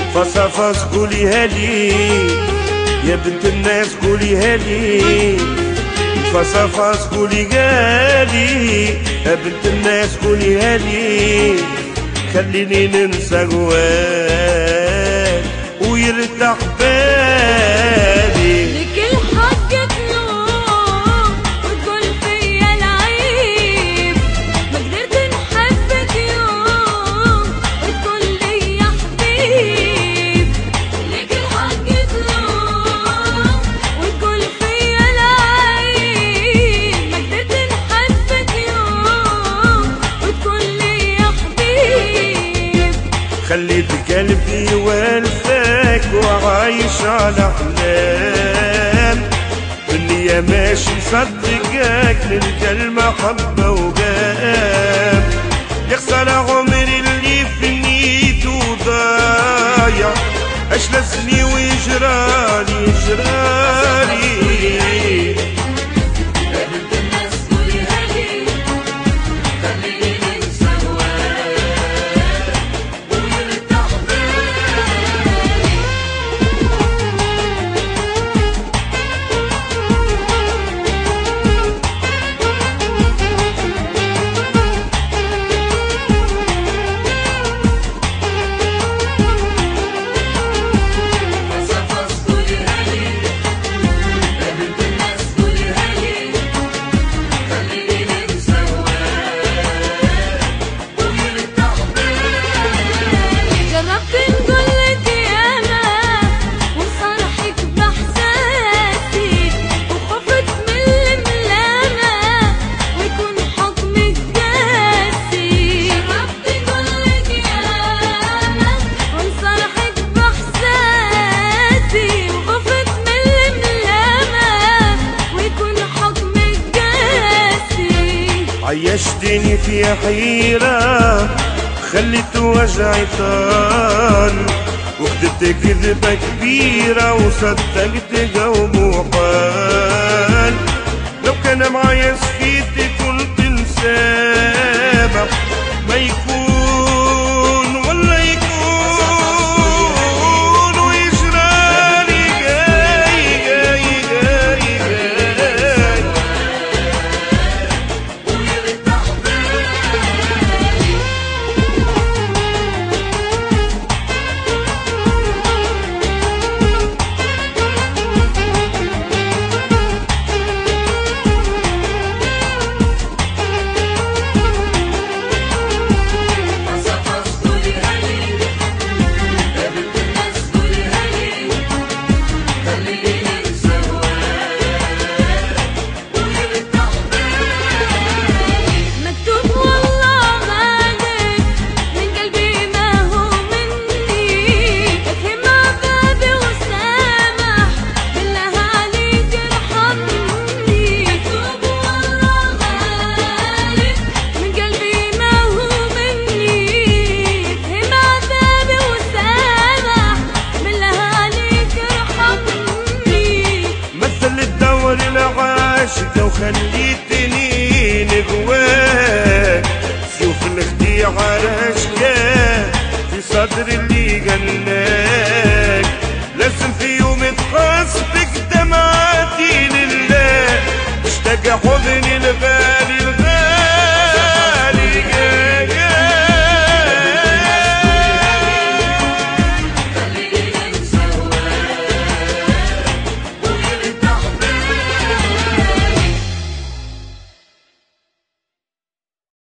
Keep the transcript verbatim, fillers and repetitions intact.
فصفص قوليها لي يا بنت الناس قوليها لي، فصفص قوليها لي يا بنت الناس قوليها لي، خليني ننسى جواك ويرتاح بالي. لكل حق تلوم وتقول فيا العيب، ما قدرت نحبك يوم وتقول لي يا حبيب. لكل حق تلوم وتقول فيا العيب، ما قدرت نحبك يوم وتقول لي يا حبيب. خليت قلبي والفاك وعايش على احلام، بالنية ماشي مصدقاك نلقى المحبة وقام. يخسر عمري اللي في نيته ضايع، اش لسني ويجرالي يجرالي. عيشتني في حيرة خليت وجعي طال، وكذبت كذبة كبيرة وصدقت قوم وقال. لو كان معايا سكيتي كنت نسامح، ما يكون ولا يكون ويجرالي جاي جاي جاي جاي. عاشقة وخليتني نغواك، سيوف الاختي عرشكاك في صدر اللي قالك. لازم في يوم تخاصفك دمعتي لله، اشتاق